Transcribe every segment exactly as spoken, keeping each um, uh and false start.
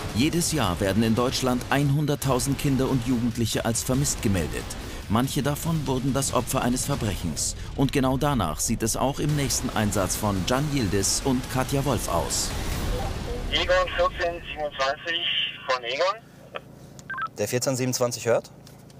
Jedes Jahr werden in Deutschland hunderttausend Kinder und Jugendliche als vermisst gemeldet. Manche davon wurden das Opfer eines Verbrechens. Und genau danach sieht es auch im nächsten Einsatz von Can Yildiz und Katja Wolf aus. Egon vierzehn siebenundzwanzig von Egon. Der vierzehn siebenundzwanzig hört?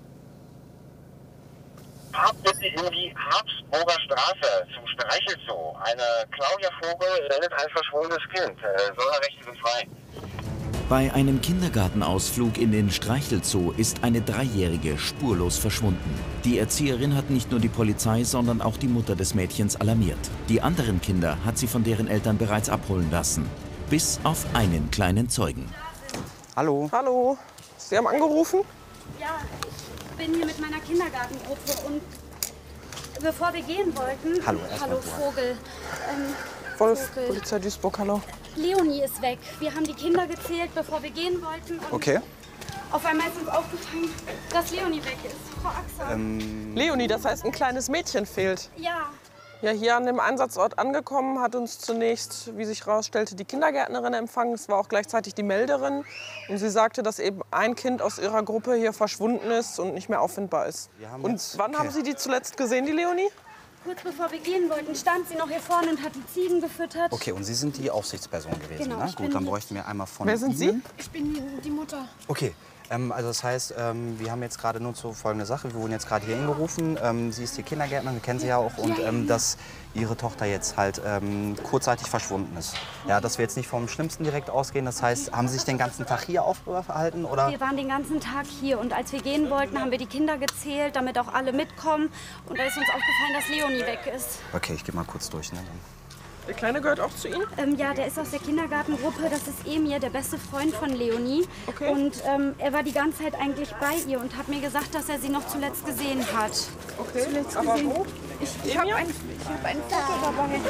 Fahrt bitte in die Habsburger Straße zum Streichelzoo. Eine Claudia Vogel meldet ein verschwundenes Kind. Sonderrechte sind frei. Bei einem Kindergartenausflug in den Streichelzoo ist eine Dreijährige spurlos verschwunden. Die Erzieherin hat nicht nur die Polizei, sondern auch die Mutter des Mädchens alarmiert. Die anderen Kinder hat sie von deren Eltern bereits abholen lassen. Bis auf einen kleinen Zeugen. Hallo. Hallo. Sie haben angerufen? Ja, ich bin hier mit meiner Kindergartengruppe und bevor wir gehen wollten... Hallo, Hallo Vogel. Ähm, Wolf, Vogel. Polizei Duisburg, hallo. Leonie ist weg. Wir haben die Kinder gezählt, bevor wir gehen wollten. Und Okay. auf einmal ist uns aufgefallen, dass Leonie weg ist. Frau Axel. Ähm, Leonie, das heißt, ein kleines Mädchen fehlt. Ja. Ja, hier an dem Einsatzort angekommen, hat uns zunächst, wie sich herausstellte, die Kindergärtnerin empfangen. Es war auch gleichzeitig die Melderin. Und sie sagte, dass eben ein Kind aus ihrer Gruppe hier verschwunden ist und nicht mehr auffindbar ist. Und jetzt, wann okay. haben Sie die zuletzt gesehen, die Leonie? Kurz bevor wir gehen wollten, stand sie noch hier vorne und hat die Ziegen gefüttert. Okay, und Sie sind die Aufsichtsperson gewesen, Genau, ne? ich bin Gut, dann die- bräuchten wir einmal von Wer sind Sie? Ihnen. Ich bin die Mutter. Okay, ähm, also das heißt, ähm, wir haben jetzt gerade nur zu folgende Sache. Wir wurden jetzt gerade hier hingerufen. Ähm, sie ist die Kindergärtnerin, wir kennen sie ja auch. Und ähm, dass Ihre Tochter jetzt halt ähm, kurzzeitig verschwunden ist. Ja, dass wir jetzt nicht vom Schlimmsten direkt ausgehen. Das heißt, haben Sie sich den ganzen Tag hier aufgehalten, oder? Wir waren den ganzen Tag hier und als wir gehen wollten, haben wir die Kinder gezählt, damit auch alle mitkommen. Und da ist uns aufgefallen, dass Leonie weg ist. Okay, ich gehe mal kurz durch. Ne? Der Kleine gehört auch zu Ihnen? Ähm, ja, der ist aus der Kindergartengruppe. Das ist Emir, der beste Freund von Leonie. Okay. Und ähm, er war die ganze Zeit eigentlich bei ihr und hat mir gesagt, dass er sie noch zuletzt gesehen hat. Okay, aber wo? Ich, ich habe ein, ich hab ein Foto dabei.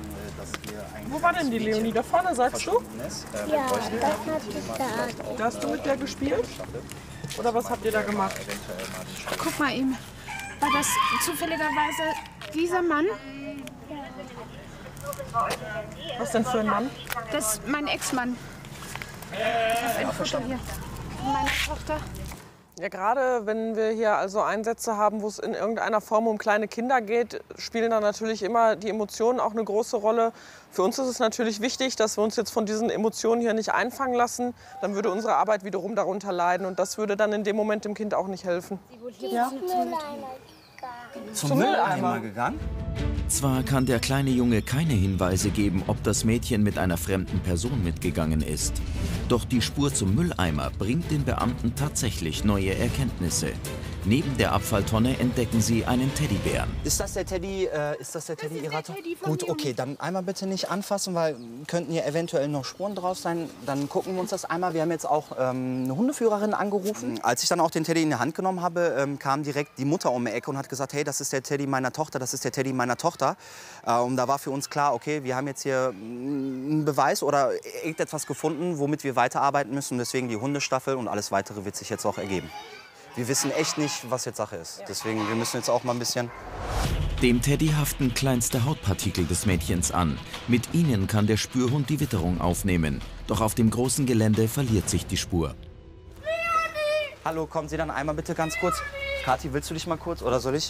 Wo war denn die Leonie? Da vorne, sagst du? Ja, das hat gesagt. Da hast du mit der gespielt? Oder was habt ihr da gemacht? Guck mal ihm. War das zufälligerweise dieser Mann? Was denn für ein Mann? Das ist mein Ex-Mann. Ich habe ein Foto hier von meiner Tochter. Ja, gerade wenn wir hier also Einsätze haben, wo es in irgendeiner Form um kleine Kinder geht, spielen da natürlich immer die Emotionen auch eine große Rolle. Für uns ist es natürlich wichtig, dass wir uns jetzt von diesen Emotionen hier nicht einfangen lassen. Dann würde unsere Arbeit wiederum darunter leiden und das würde dann in dem Moment dem Kind auch nicht helfen. Ja. Zum, Zum Mülleimer Mülleimer gegangen? Zwar kann der kleine Junge keine Hinweise geben, ob das Mädchen mit einer fremden Person mitgegangen ist. Doch die Spur zum Mülleimer bringt den Beamten tatsächlich neue Erkenntnisse. Neben der Abfalltonne entdecken sie einen Teddybären. Ist das der Teddy, äh, ist das der Teddy Ihrer Tochter? Gut, okay, dann einmal bitte nicht anfassen, weil könnten hier eventuell noch Spuren drauf sein. Dann gucken wir uns das einmal. Wir haben jetzt auch ähm, eine Hundeführerin angerufen. Als ich dann auch den Teddy in die Hand genommen habe, ähm, kam direkt die Mutter um die Ecke und hat gesagt, hey, das ist der Teddy meiner Tochter, das ist der Teddy meiner Tochter. Äh, und da war für uns klar, okay, wir haben jetzt hier einen Beweis oder irgendetwas gefunden, womit wir weiterarbeiten müssen. Deswegen die Hundestaffel und alles Weitere wird sich jetzt auch ergeben. Wir wissen echt nicht, was jetzt Sache ist. Deswegen, wir müssen jetzt auch mal ein bisschen... Dem Teddy haften kleinste Hautpartikel des Mädchens an. Mit ihnen kann der Spürhund die Witterung aufnehmen. Doch auf dem großen Gelände verliert sich die Spur. Hallo, kommen Sie dann einmal bitte ganz kurz. Kathi, willst du dich mal kurz oder soll ich?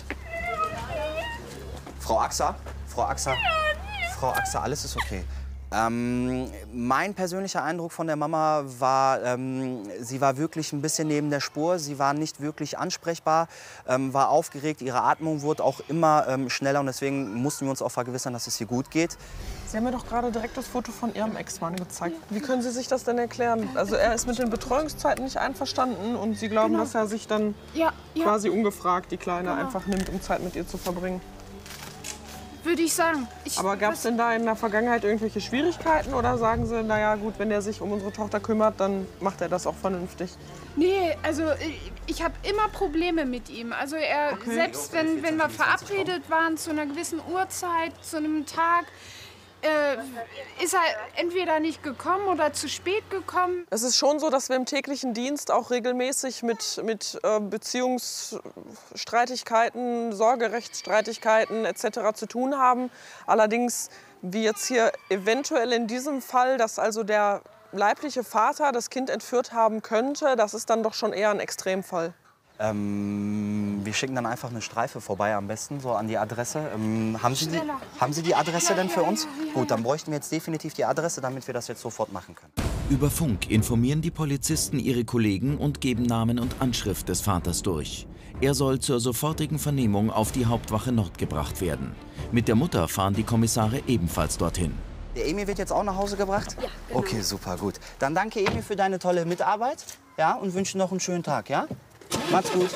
Frau Axa? Frau Axa? Frau Axa, alles ist okay. Ähm, mein persönlicher Eindruck von der Mama war, ähm, sie war wirklich ein bisschen neben der Spur. Sie war nicht wirklich ansprechbar, ähm, war aufgeregt. Ihre Atmung wurde auch immer ähm, schneller und deswegen mussten wir uns auch vergewissern, dass es ihr gut geht. Sie haben mir doch gerade direkt das Foto von Ihrem Ex-Mann gezeigt. Wie können Sie sich das denn erklären? Also er ist mit den Betreuungszeiten nicht einverstanden und Sie glauben, Genau. dass er sich dann Ja, ja, quasi ungefragt die Kleine Genau. einfach nimmt, um Zeit mit ihr zu verbringen. würde ich sagen. Ich, Aber gab es denn da in der Vergangenheit irgendwelche Schwierigkeiten oder sagen Sie, na ja gut, wenn er sich um unsere Tochter kümmert, dann macht er das auch vernünftig? Nee, also ich, ich habe immer Probleme mit ihm. Also er, Okay. selbst wenn, wenn wir verabredet waren zu einer gewissen Uhrzeit, zu einem Tag, äh, ist er entweder nicht gekommen oder zu spät gekommen. Es ist schon so, dass wir im täglichen Dienst auch regelmäßig mit, mit äh, Beziehungsstreitigkeiten, Sorgerechtsstreitigkeiten et cetera zu tun haben. Allerdings, wie jetzt hier eventuell in diesem Fall, dass also der leibliche Vater das Kind entführt haben könnte, das ist dann doch schon eher ein Extremfall. Ähm, wir schicken dann einfach eine Streife vorbei am besten, so an die Adresse. Ähm, haben, Sie die, haben Sie die Adresse denn für uns? Gut, dann bräuchten wir jetzt definitiv die Adresse, damit wir das jetzt sofort machen können. Über Funk informieren die Polizisten ihre Kollegen und geben Namen und Anschrift des Vaters durch. Er soll zur sofortigen Vernehmung auf die Hauptwache Nord gebracht werden. Mit der Mutter fahren die Kommissare ebenfalls dorthin. Der Emil wird jetzt auch nach Hause gebracht? Ja, genau. Okay, super, gut. Dann danke Emil für deine tolle Mitarbeit, ja, und wünsche noch einen schönen Tag, ja? Macht's gut.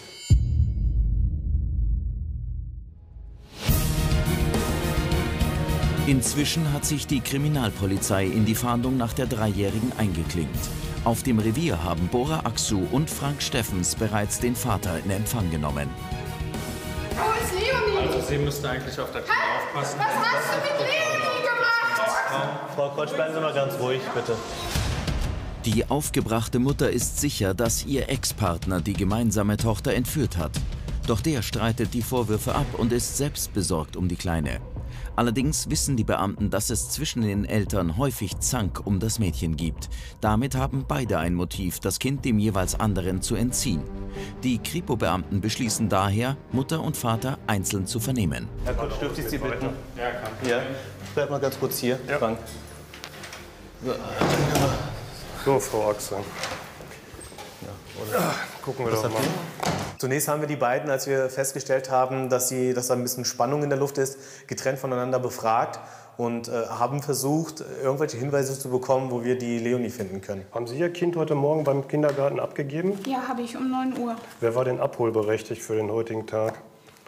Inzwischen hat sich die Kriminalpolizei in die Fahndung nach der Dreijährigen eingeklinkt. Auf dem Revier haben Bora Aksu und Frank Steffens bereits den Vater in Empfang genommen. Wo ist Leonie? Also Sie müssten eigentlich auf das Kind aufpassen. Was hast du mit Leonie gemacht? Frau Kotsch, bleiben Sie mal ganz ruhig, bitte. Die aufgebrachte Mutter ist sicher, dass ihr Ex-Partner die gemeinsame Tochter entführt hat. Doch der streitet die Vorwürfe ab und ist selbst besorgt um die Kleine. Allerdings wissen die Beamten, dass es zwischen den Eltern häufig Zank um das Mädchen gibt. Damit haben beide ein Motiv, das Kind dem jeweils anderen zu entziehen. Die Kripo-Beamten beschließen daher, Mutter und Vater einzeln zu vernehmen. Herr Kotsch, dürfte ich Sie bitten? Ja, kann. Ja, bleib mal ganz kurz hier, Ja. Frank. So. So, Frau Axel. Ja, gucken wir Was doch mal. habt ihr? Zunächst haben wir die beiden, als wir festgestellt haben, dass, sie, dass da ein bisschen Spannung in der Luft ist, getrennt voneinander befragt und äh, haben versucht, irgendwelche Hinweise zu bekommen, wo wir die Leonie finden können. Haben Sie Ihr Kind heute Morgen beim Kindergarten abgegeben? Ja, habe ich um neun Uhr. Wer war denn abholberechtigt für den heutigen Tag?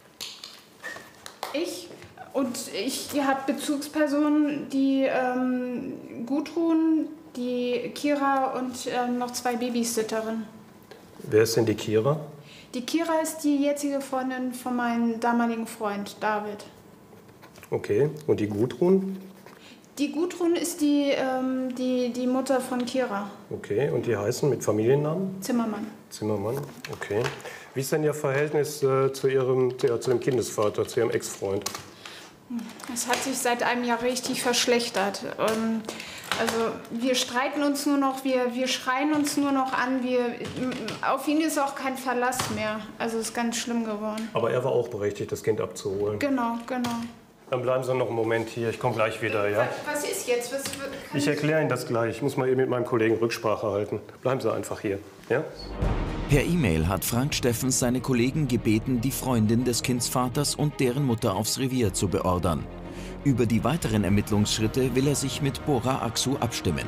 Ich und ich habe Bezugspersonen, die ähm, Gudrun, die Kira und ähm, noch zwei Babysitterinnen. Wer ist denn die Kira? Die Kira ist die jetzige Freundin von meinem damaligen Freund, David. Okay. Und die Gudrun? Die Gudrun ist die, ähm, die, die Mutter von Kira. Okay. Und die heißen mit Familiennamen? Zimmermann. Zimmermann. Okay. Wie ist denn Ihr Verhältnis äh, zu, Ihrem, ja, zu dem Kindesvater, zu Ihrem Ex-Freund? Es hat sich seit einem Jahr richtig verschlechtert. Ähm, also wir streiten uns nur noch, wir, wir schreien uns nur noch an. Wir, auf ihn ist auch kein Verlass mehr. Also es ist ganz schlimm geworden. Aber er war auch berechtigt, das Kind abzuholen. Genau, genau. Dann bleiben Sie noch einen Moment hier. Ich komme gleich wieder, ja? Was ist jetzt? Was, kann Ich erkläre Ihnen das gleich. Ich muss mal eben mit meinem Kollegen Rücksprache halten. Bleiben Sie einfach hier, ja? Per E-Mail hat Frank Steffens seine Kollegen gebeten, die Freundin des Kindsvaters und deren Mutter aufs Revier zu beordern. Über die weiteren Ermittlungsschritte will er sich mit Bora Aksu abstimmen.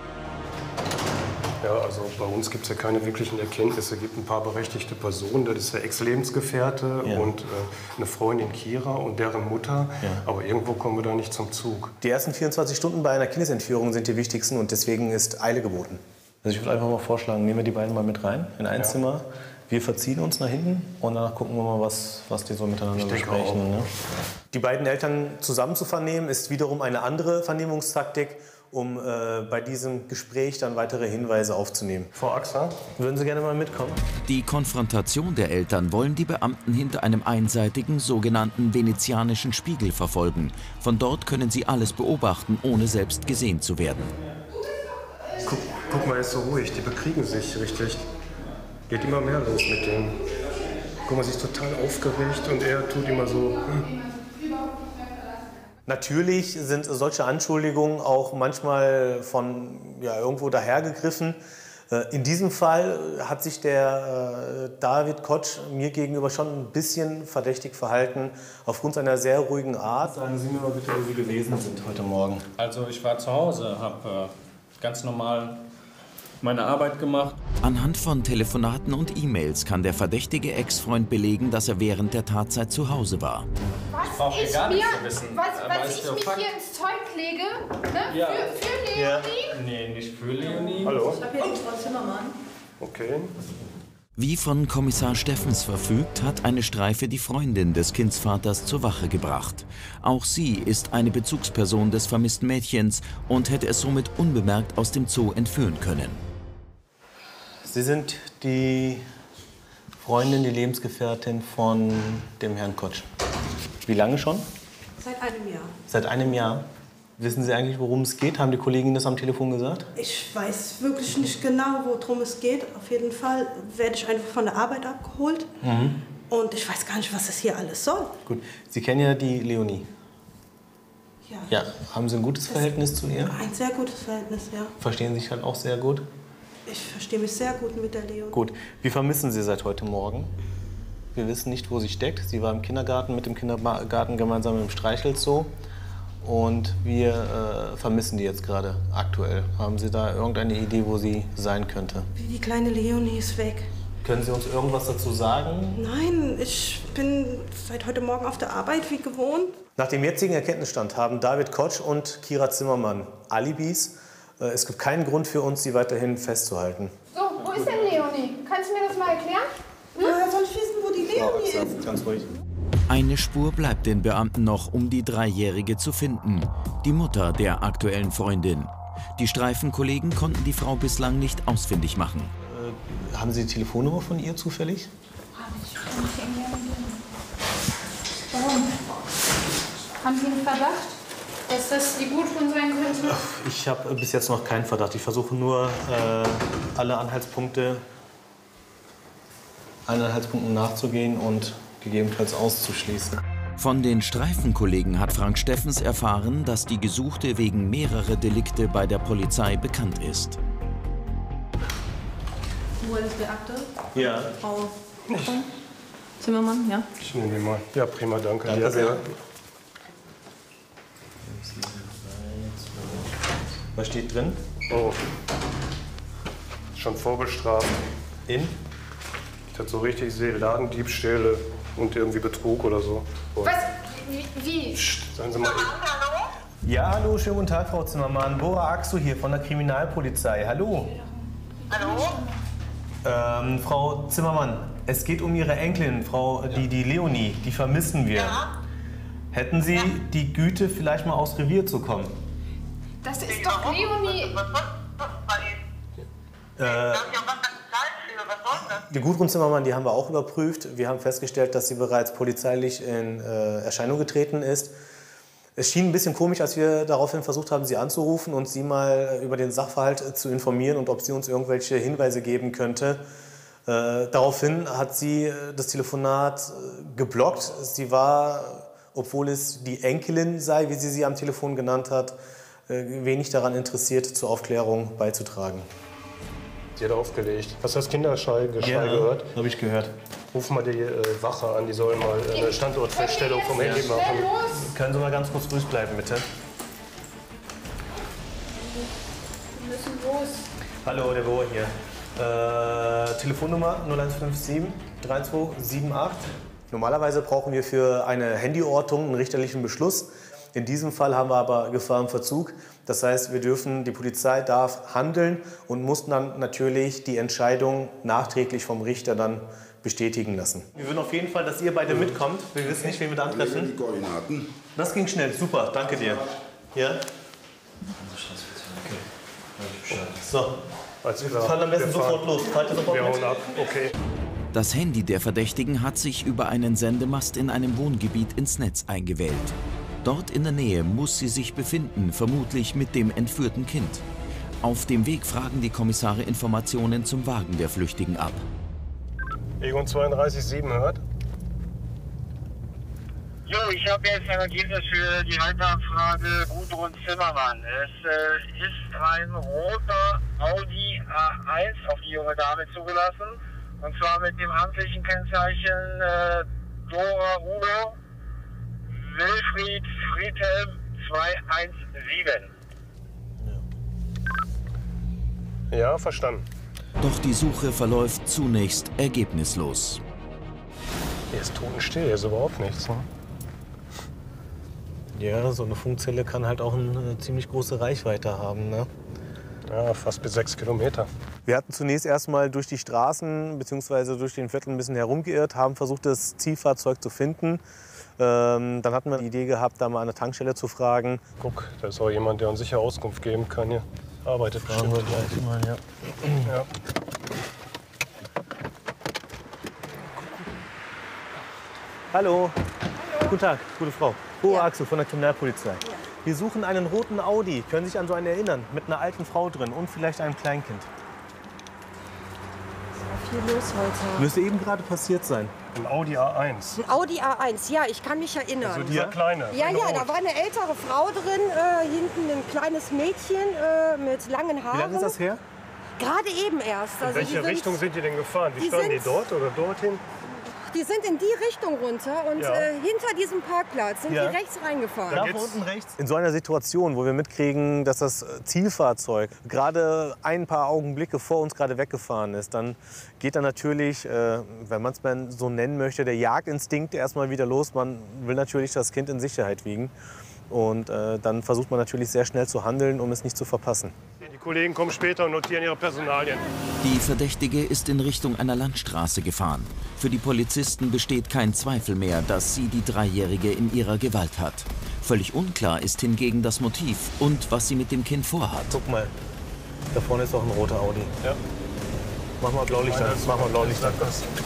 Ja, also bei uns gibt es ja keine wirklichen Erkenntnisse. Es gibt ein paar berechtigte Personen, das ist der Ex-Lebensgefährte Ja. und äh, eine Freundin Kira und deren Mutter. Ja. Aber irgendwo kommen wir da nicht zum Zug. Die ersten vierundzwanzig Stunden bei einer Kindesentführung sind die wichtigsten und deswegen ist Eile geboten. Also ich würde einfach mal vorschlagen, nehmen wir die beiden mal mit rein in ein Ja. Zimmer. Wir verziehen uns nach hinten und danach gucken wir mal, was, was die so miteinander Ich denke besprechen. auch. Ne? Die beiden Eltern zusammen zu vernehmen, ist wiederum eine andere Vernehmungstaktik, um äh, bei diesem Gespräch dann weitere Hinweise aufzunehmen. Frau Axer? Würden Sie gerne mal mitkommen? Die Konfrontation der Eltern wollen die Beamten hinter einem einseitigen sogenannten venezianischen Spiegel verfolgen. Von dort können sie alles beobachten, ohne selbst gesehen zu werden. Guck, guck mal, er ist so ruhig. Die bekriegen sich richtig. Geht immer mehr los mit dem. Guck mal, sie ist total aufgeregt und er tut immer so. Hm. Natürlich sind solche Anschuldigungen auch manchmal von ja, irgendwo dahergegriffen. Äh, In diesem Fall hat sich der äh, David Kotsch mir gegenüber schon ein bisschen verdächtig verhalten, aufgrund seiner sehr ruhigen Art. Sagen Sie mir mal bitte, wo Sie gewesen sind heute Morgen. Also ich war zu Hause, habe äh, ganz normal meine Arbeit gemacht. Anhand von Telefonaten und E-Mails kann der verdächtige Ex-Freund belegen, dass er während der Tatzeit zu Hause war. Was brauche ich gar mir, nichts zu wissen. was, Aber was ist ich ja mich Fakt. hier ins Zeug lege, ne? Ja. für, für Leonie. Nee, nicht für Leonie. Hallo? Ich habe hier die Frau Zimmermann. Okay. Wie von Kommissar Steffens verfügt, hat eine Streife die Freundin des Kindsvaters zur Wache gebracht. Auch sie ist eine Bezugsperson des vermissten Mädchens und hätte es somit unbemerkt aus dem Zoo entführen können. Sie sind die Freundin, die Lebensgefährtin von dem Herrn Kotsch. Wie lange schon? Seit einem Jahr. Seit einem Jahr. Wissen Sie eigentlich, worum es geht? Haben die Kollegen das am Telefon gesagt? Ich weiß wirklich nicht genau, worum es geht. Auf jeden Fall werde ich einfach von der Arbeit abgeholt. Mhm. Und ich weiß gar nicht, was das hier alles soll. Gut. Sie kennen ja die Leonie. Ja. Ja. Haben Sie ein gutes Verhältnis zu ihr? Ein sehr gutes Verhältnis, ja. Verstehen Sie sich halt auch sehr gut? Ich verstehe mich sehr gut mit der Leonie. Gut. Wir vermissen Sie seit heute Morgen. Wir wissen nicht, wo sie steckt. Sie war im Kindergarten mit dem Kindergarten gemeinsam im Streichelzoo. Und wir äh, vermissen die jetzt gerade aktuell. Haben Sie da irgendeine Idee, wo sie sein könnte? Die kleine Leonie ist weg. Können Sie uns irgendwas dazu sagen? Nein, ich bin seit heute Morgen auf der Arbeit wie gewohnt. Nach dem jetzigen Erkenntnisstand haben David Kotsch und Kira Zimmermann Alibis. Äh, es gibt keinen Grund für uns, sie weiterhin festzuhalten. So, wo ist denn Leonie? Kannst du mir das mal erklären? Hm? Woher soll ich wissen, wo die Leonie ist? Ganz ruhig. Eine Spur bleibt den Beamten noch, um die Dreijährige zu finden. Die Mutter der aktuellen Freundin. Die Streifenkollegen konnten die Frau bislang nicht ausfindig machen. Äh, haben Sie die Telefonnummer von ihr zufällig? Habe ich. Warum? Haben Sie einen Verdacht, dass das die Gudrun sein könnte? Ich habe bis jetzt noch keinen Verdacht. Ich versuche nur, äh, alle Anhaltspunkte, allen Anhaltspunkten nachzugehen und gegebenenfalls auszuschließen. Von den Streifenkollegen hat Frank Steffens erfahren, dass die Gesuchte wegen mehrerer Delikte bei der Polizei bekannt ist. Wo ist der Akte? Ja. Frau Zimmermann, ja? Ich nehme die mal. Ja, prima, danke. Danke ja, sehr. Ja. Was steht drin? Oh. Schon vorbestraft. In? Ich das so richtig sehe, Ladendiebstähle und irgendwie Betrug oder so. Und Was? Wie? wie? Psst, seien Sie mal. Ja, hallo, schönen guten Tag, Frau Zimmermann. Bora Axu hier von der Kriminalpolizei. Hallo. Hallo? Ähm, Frau Zimmermann, es geht um Ihre Enkelin, Frau, die, die Leonie. Die vermissen wir. Ja. Hätten Sie ja. die Güte, vielleicht mal aufs Revier zu kommen? Das ist doch Leonie. Was soll das bei Ihnen? Äh, Da hab ich auch gar keine Zeit für. Was soll das? Die Gudrun Zimmermann, die haben wir auch überprüft. Wir haben festgestellt, dass sie bereits polizeilich in äh, Erscheinung getreten ist. Es schien ein bisschen komisch, als wir daraufhin versucht haben, sie anzurufen und sie mal über den Sachverhalt äh, zu informieren und ob sie uns irgendwelche Hinweise geben könnte. Äh, daraufhin hat sie äh, das Telefonat äh, geblockt. Sie war, obwohl es die Enkelin sei, wie sie sie am Telefon genannt hat, äh, wenig daran interessiert, zur Aufklärung beizutragen. Sie hat aufgelegt. Hast du das Kinderschrei ja, gehört? Habe ich gehört. Ruf mal die äh, Wache an, die sollen mal äh, eine Standortfeststellung vom Handy machen. Können Sie mal ganz kurz ruhig bleiben, bitte? Wir müssen los. Hallo, der Bohr hier. Äh, Telefonnummer null eins fünf sieben drei zwei sieben acht. Normalerweise brauchen wir für eine Handyortung einen richterlichen Beschluss. In diesem Fall haben wir aber Gefahr im Verzug. Das heißt, wir dürfen, die Polizei darf handeln und muss dann natürlich die Entscheidung nachträglich vom Richter dann bestätigen lassen. Wir würden auf jeden Fall, dass ihr beide mitkommt. Wir wissen nicht, wen wir da antreffen. Die Koordinaten. Das ging schnell, super, danke dir. Ja? So, wir fahren am besten sofort los. Fahrt ihr sofort Wir hauen mit? ab, okay. Das Handy der Verdächtigen hat sich über einen Sendemast in einem Wohngebiet ins Netz eingewählt. Dort in der Nähe muss sie sich befinden, vermutlich mit dem entführten Kind. Auf dem Weg fragen die Kommissare Informationen zum Wagen der Flüchtigen ab. Egon zweiunddreißig sieben hört. Jo, ich habe jetzt ein Ergebnis für die Halteranfrage Gudrun Zimmermann. Es äh, ist ein roter Audi A eins auf die junge Dame zugelassen. Und zwar mit dem amtlichen Kennzeichen äh, Dora Udo Wilfried Friedhelm zwei eins sieben. Ja, verstanden. Doch die Suche verläuft zunächst ergebnislos. Hier ist totenstill, hier ist überhaupt nichts. Ne? Ja, so eine Funkzelle kann halt auch eine ziemlich große Reichweite haben. Ne? Ja, fast bis sechs Kilometer. Wir hatten zunächst erstmal durch die Straßen bzw. durch den Viertel ein bisschen herumgeirrt, haben versucht, das Zielfahrzeug zu finden. Ähm, dann hatten wir die Idee gehabt, da mal an der Tankstelle zu fragen. Guck, da ist auch jemand, der uns sicher Auskunft geben kann. Hier arbeitet Fragen bestimmt. wir gleich mal, ja. Ja. Hallo. Hallo. Guten Tag, gute Frau. Boa Axel von der Kriminalpolizei. Ja. Wir suchen einen roten Audi. Können Sie sich an so einen erinnern? Mit einer alten Frau drin und vielleicht einem Kleinkind. Was ist viel los heute? Müsste eben gerade passiert sein. Ein Audi A eins. Ein Audi A eins, ja, ich kann mich erinnern. Also dieser kleine. Ja, ja, da war eine ältere Frau drin, äh, hinten ein kleines Mädchen äh, mit langen Haaren. Wie lange ist das her? Gerade eben erst. In Also welche die sind, Richtung sind die denn gefahren? Wie die standen die sind- dort oder dorthin? Die sind in die Richtung runter und Ja. äh, hinter diesem Parkplatz sind Ja. die rechts reingefahren. Da unten rechts. In so einer Situation, wo wir mitkriegen, dass das Zielfahrzeug gerade ein paar Augenblicke vor uns gerade weggefahren ist, dann geht da natürlich, äh, wenn man es so nennen möchte, der Jagdinstinkt erstmal wieder los. Man will natürlich das Kind in Sicherheit wiegen. Und äh, dann versucht man natürlich sehr schnell zu handeln, um es nicht zu verpassen. Die Kollegen kommen später und notieren ihre Personalien. Die Verdächtige ist in Richtung einer Landstraße gefahren. Für die Polizisten besteht kein Zweifel mehr, dass sie die Dreijährige in ihrer Gewalt hat. Völlig unklar ist hingegen das Motiv und was sie mit dem Kind vorhat. Guck mal, da vorne ist auch ein roter Audi. Ja. Mach mal Blaulicht an. Mach mal Blaulicht an.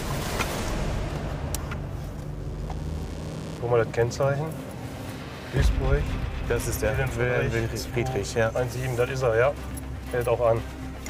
Guck mal das Kennzeichen. Duisburg. Das ist der Wilhelm Friedrich, ja. eins sieben, das ist er, ja. Hält auch an.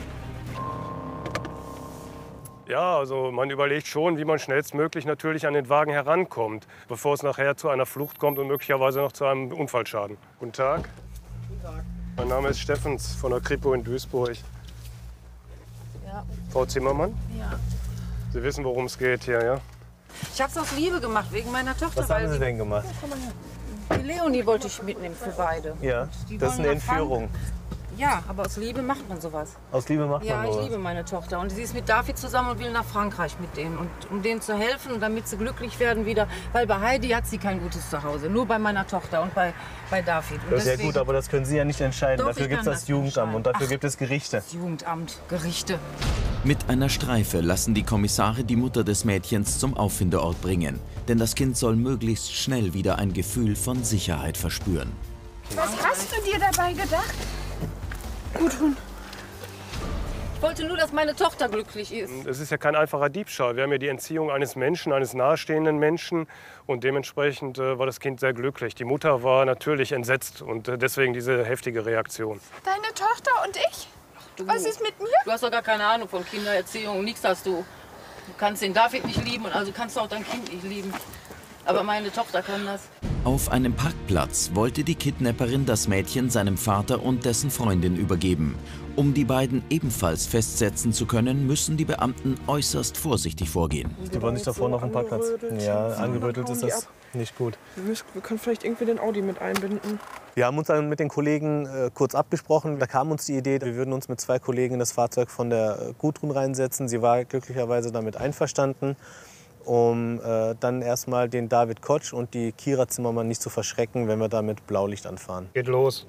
Ja, also man überlegt schon, wie man schnellstmöglich natürlich an den Wagen herankommt, bevor es nachher zu einer Flucht kommt und möglicherweise noch zu einem Unfallschaden. Guten Tag. Guten Tag. Mein Name ist Steffens von der Kripo in Duisburg. Ja. Frau Zimmermann, Ja. Sie wissen, worum es geht hier, ja? Ich hab's aus Liebe gemacht, wegen meiner Tochter. Was weil haben Sie sie- denn gemacht? Ja, komm mal her. Die Leonie wollte ich mitnehmen für beide. Ja, Die das ist wollen eine nach Frank- Entführung. Ja, aber aus Liebe macht man sowas. Aus Liebe macht Ja, man ich sowas. liebe meine Tochter. Und sie ist mit David zusammen und will nach Frankreich mit denen. Und um denen zu helfen und damit sie glücklich werden wieder. Weil bei Heidi hat sie kein gutes Zuhause. Nur bei meiner Tochter und bei, bei David. Und Das ist ja deswegen- gut, aber das können Sie ja nicht entscheiden. Doch, Dafür ich gibt es kann das das Jugendamt und dafür Ach. gibt es Gerichte. Das Jugendamt, Gerichte. Mit einer Streife lassen die Kommissare die Mutter des Mädchens zum Auffindeort bringen. Denn das Kind soll möglichst schnell wieder ein Gefühl von Sicherheit verspüren. Was hast du dir dabei gedacht? Gudrun. Ich wollte nur, dass meine Tochter glücklich ist. Es ist ja kein einfacher Diebstahl. Wir haben ja die Entziehung eines Menschen, eines nahestehenden Menschen. Und dementsprechend äh, war das Kind sehr glücklich. Die Mutter war natürlich entsetzt und äh, deswegen diese heftige Reaktion. Deine Tochter und ich? Du, Was ist mit mir? Du hast doch gar keine Ahnung von Kindererziehung. Nichts hast du. Du kannst den David nicht lieben und also kannst du auch dein Kind nicht lieben. Aber meine Tochter kann das. Auf einem Parkplatz wollte die Kidnapperin das Mädchen seinem Vater und dessen Freundin übergeben. Um die beiden ebenfalls festsetzen zu können, müssen die Beamten äußerst vorsichtig vorgehen. Die wollen sich da vorne auf dem Parkplatz. angerödelt. Ja, Ja, angerötelt dann ist hauen die das nicht gut. Wir, müssen, wir können vielleicht irgendwie den Audi mit einbinden. Wir haben uns dann mit den Kollegen äh, kurz abgesprochen. Da kam uns die Idee, wir würden uns mit zwei Kollegen in das Fahrzeug von der äh, Gudrun reinsetzen. Sie war glücklicherweise damit einverstanden, um äh, dann erstmal den David Kotsch und die Kira Zimmermann nicht zu verschrecken, wenn wir da mit Blaulicht anfahren. Geht los.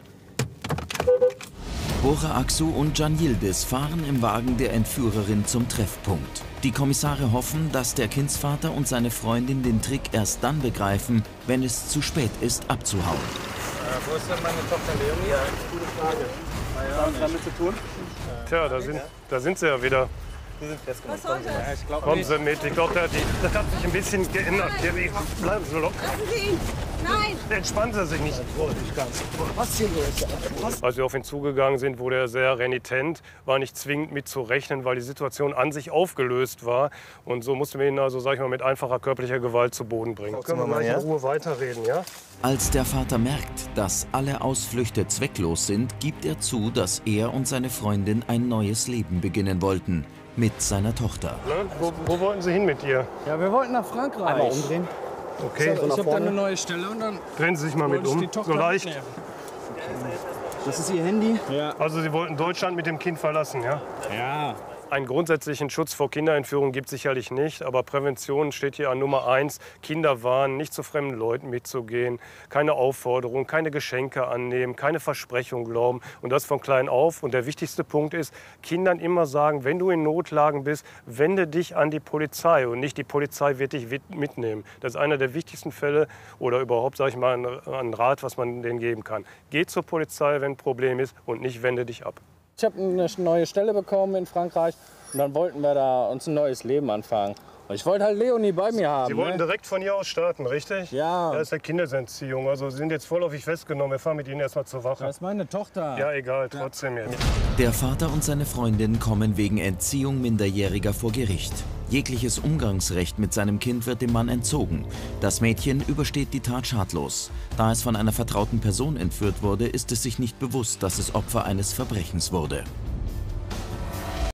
Bora Aksu und Can Yildiz fahren im Wagen der Entführerin zum Treffpunkt. Die Kommissare hoffen, dass der Kindsvater und seine Freundin den Trick erst dann begreifen, wenn es zu spät ist, abzuhauen. Äh, wo ist denn meine Tochter Leonie? Ja, gute Frage. Was hat damit zu tun? Tja, da sind, da sind sie ja wieder. Sie sind festgenommen. Was soll das? Ich glaub Kommen nicht. Sie mit, ich glaube, das hat sich ein bisschen geändert. Hier, bleiben Sie locker. Lassen Sie ihn! Nein! Entspannen Sie sich nicht. Was hier los? Als wir auf ihn zugegangen sind, wurde er sehr renitent, war nicht zwingend mit zu rechnen, weil die Situation an sich aufgelöst war. Und so mussten wir ihn also, sag ich mal, mit einfacher körperlicher Gewalt zu Boden bringen. Können wir mal in Ruhe weiterreden, ja? Als der Vater merkt, dass alle Ausflüchte zwecklos sind, gibt er zu, dass er und seine Freundin ein neues Leben beginnen wollten. Mit seiner Tochter. Ne? Wo, wo wollten Sie hin mit ihr? Ja, wir wollten nach Frankreich. Einmal umdrehen. Okay, Ich habe da eine neue Stelle und dann drehen Sie sich mal mit wollte ich um. die Tochter So leicht. mitnehmen. Das ist Ihr Handy? Ja. Also Sie wollten Deutschland mit dem Kind verlassen, ja? Ja. Einen grundsätzlichen Schutz vor Kinderentführung gibt es sicherlich nicht, aber Prävention steht hier an Nummer eins. Kinder warnen, nicht zu fremden Leuten mitzugehen, keine Aufforderung, keine Geschenke annehmen, keine Versprechung glauben und das von klein auf. Und der wichtigste Punkt ist, Kindern immer sagen, wenn du in Notlagen bist, wende dich an die Polizei und nicht die Polizei wird dich mitnehmen. Das ist einer der wichtigsten Fälle oder überhaupt, sage ich mal, ein, ein Rat, was man denen geben kann. Geh zur Polizei, wenn ein Problem ist und nicht wende dich ab. Ich habe eine neue Stelle bekommen in Frankreich und dann wollten wir da uns ein neues Leben anfangen. Und Ich wollte halt Leonie bei mir haben. Sie wollten ne? direkt von hier aus starten, richtig? Ja. Das ist eine Kindesentziehung. Also Sie sind jetzt vorläufig festgenommen. Wir fahren mit Ihnen erstmal zur Wache. Das ist meine Tochter. Ja, egal, trotzdem jetzt. Der Vater und seine Freundin kommen wegen Entziehung Minderjähriger vor Gericht. Jegliches Umgangsrecht mit seinem Kind wird dem Mann entzogen. Das Mädchen übersteht die Tat schadlos. Da es von einer vertrauten Person entführt wurde, ist es sich nicht bewusst, dass es Opfer eines Verbrechens wurde.